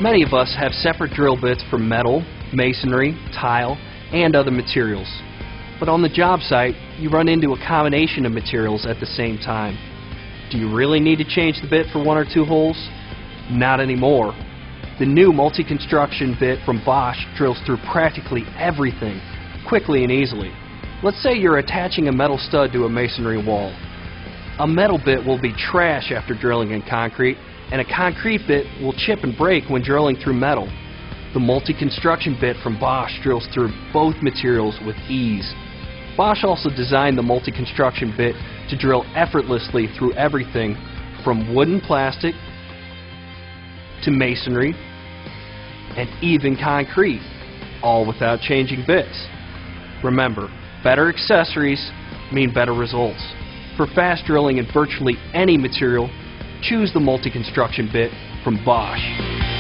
Many of us have separate drill bits for metal, masonry, tile, and other materials. But on the job site, you run into a combination of materials at the same time. Do you really need to change the bit for one or two holes? Not anymore. The new multi-construction bit from Bosch drills through practically everything, quickly and easily. Let's say you're attaching a metal stud to a masonry wall. A metal bit will be trash after drilling in concrete, and a concrete bit will chip and break when drilling through metal. The multi-construction bit from Bosch drills through both materials with ease. Bosch also designed the multi-construction bit to drill effortlessly through everything from wooden plastic to masonry and even concrete, all without changing bits. Remember, better accessories mean better results. For fast drilling in virtually any material, choose the multi-construction bit from Bosch.